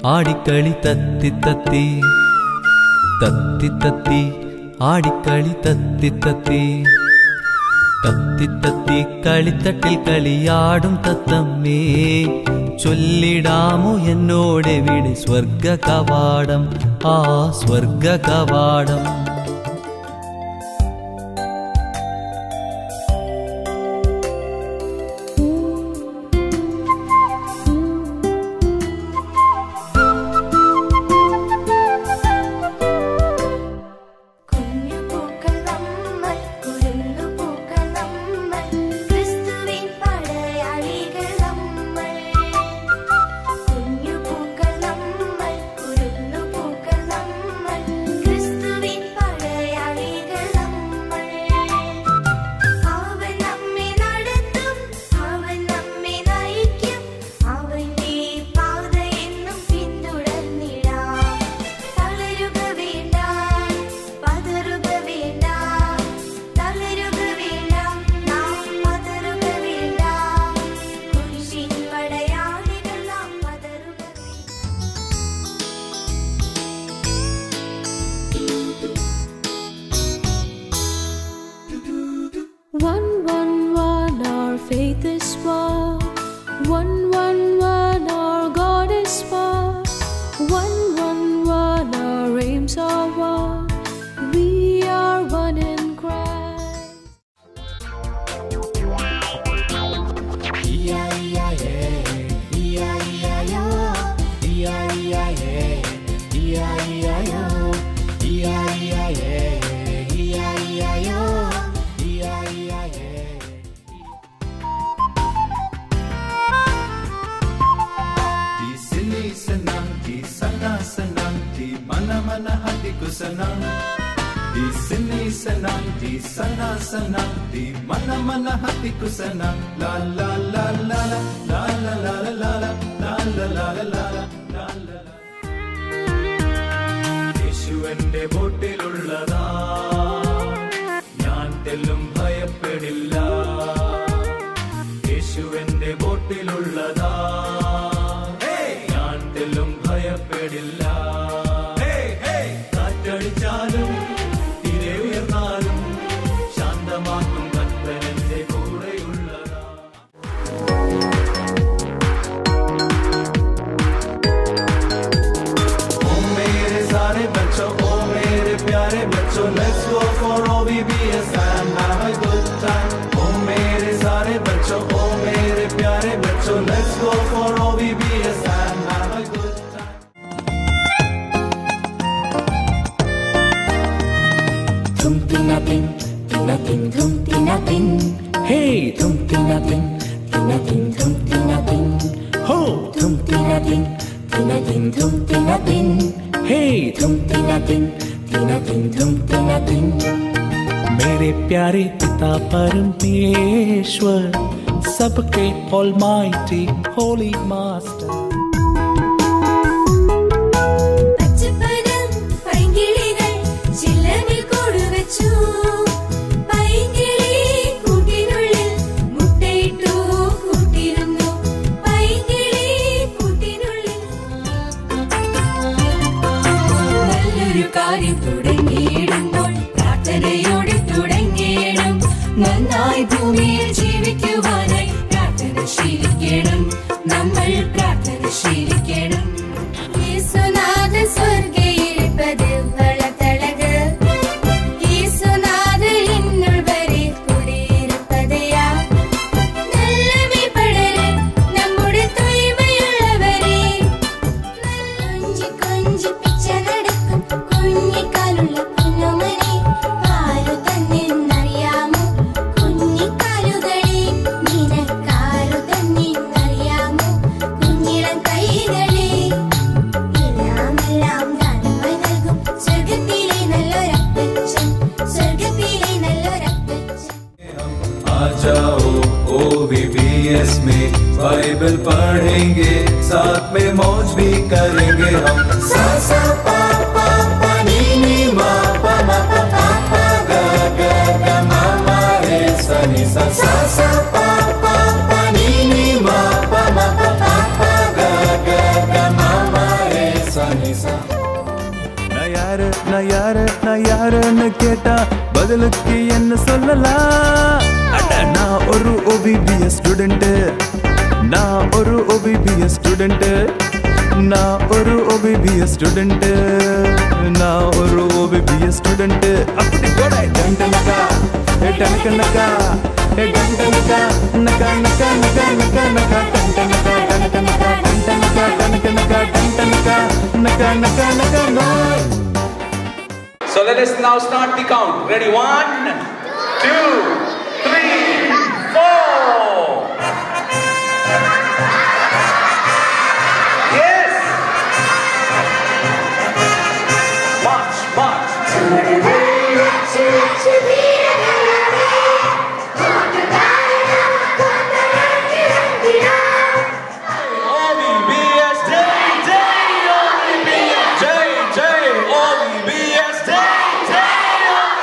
ആടിക്കളി തത്തി തത്തി തത്തി തത്തി ആടിക്കളി തത്തി തത്തി തത്തി തത്തി കളിത്തട്ടിൽ കളിയാടും തത്തമ്മേ ചൊല്ലിടാമോ എന്നോടെവിടെ സ്വർഗ കവാടം ആ സ്വർഗ കവാടം യേശുവിന്റെ ബോട്ടിലുള്ളതാ ഞാൻ തെല്ലും ഭയപ്പെടില്ല യേശുവിന്റെ ബോട്ടിലുള്ളതാ ഞാൻ തെല്ലും ഭയപ്പെടില്ല കാറ്റടിച്ചാലും തിരെ ഉയർന്നാലും ശാന്തമാക്കും കർത്തനെന്റെ കൂടെയുള്ളതാ Let's go for OVBS and have a good time. Oh mere sare bachcho, oh mere pyare bachcho, let's go for OVBS and have a good time. Thum tina tin, thum tina tin. Hey, thum tina tin, thum tina tin. Ho, thum tina tin, thum tina tin. Hey, thum tina tin. मेरे प्यारे पिता परमेश्वर सबके almighty Holi master നന്നായി ഭൂമിയിൽ ജീവിക്കുവാനായി പ്രാർത്ഥന ശീലിക്കണം നമ്മൾ പ്രാർത്ഥന ശീലിക്കണം യേശുനാഥൻ സ്വർഗ്ഗയിലിരിപ്പത് വളത്തഴക് യേശുനാഥൻ എന്നുൾ വരെ കുടിയിരുപ്പതയാ നല്ല മെയ്പടരെ നമ്മുടെ തൂയ്മയുള്ളവരെ കൊഞ്ചി കൊഞ്ചി പിച്ച നടക്കും കുഞ്ഞിക്കാലുള്ള കുഞ്ഞുമനെ ആരു തന്നെ OVBS में बाइबल पढ़ेंगे साथ में मौज भी करेंगे हम सा सा पा पा पा नी नी मा पा मा पा पा पा गा गा गा मा मा रे सा नी सा सा सा पा पा पा नी नी मा पा मा पा पा पा गा गा गा मा मा रे கேட்டா பதிலுக்கு என்ன சொல்லலாம்? அட நான் ஒரு OVBS ஸ்டூடெண்ட், நான் ஒரு OVBS ஸ்டூடெண்ட், நான் ஒரு OVBS ஸ்டூடெண்ட், நான் ஒரு OVBS ஸ்டூடெண்ட். அப்படி கூட டண்டனக்கா டனக்கனக்கா டண்டனக்கா நக்கா நக்கா நக்கா நக்கா நக்கா டண்டனக்கா டனக்கனக்கா டண்டனக்கா டனக்கனக்கா டண்டனக்கா நக்கா நக்கா நக்கா நோ. So let us now start the count. Ready? 1, 2, 3, 4. Yes. March, march. OVBS Day, Day, OVBS Day, Day, OVBS Day, Day,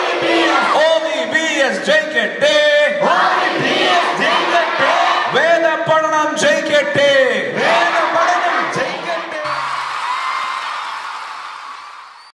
OVBS Jacket Day, OVBS Jacket Day, Veda Padanam Jacket Day.